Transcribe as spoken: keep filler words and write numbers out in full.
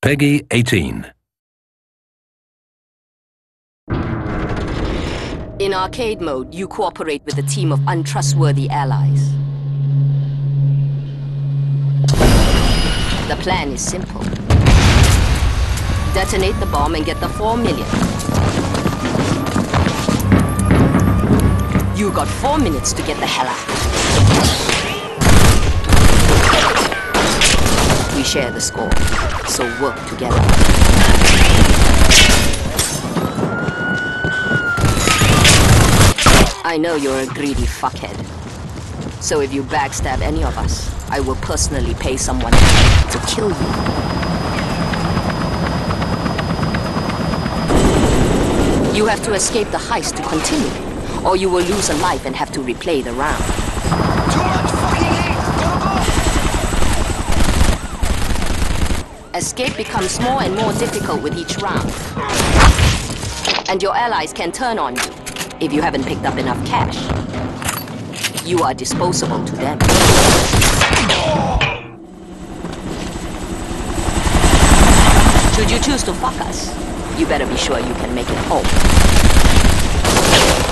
Peggy eighteen. In arcade mode, you cooperate with a team of untrustworthy allies. The plan is simple. Detonate the bomb and get the four million. You got four minutes to get the hell out. We share the score, so work together. I know you're a greedy fuckhead. So if you backstab any of us, I will personally pay someone to kill you. You have to escape the heist to continue, or you will lose a life and have to replay the round. Too much fucking heat! Escape becomes more and more difficult with each round. And your allies can turn on you if you haven't picked up enough cash. You are disposable to them. Should you choose to fuck us, you better be sure you can make it home.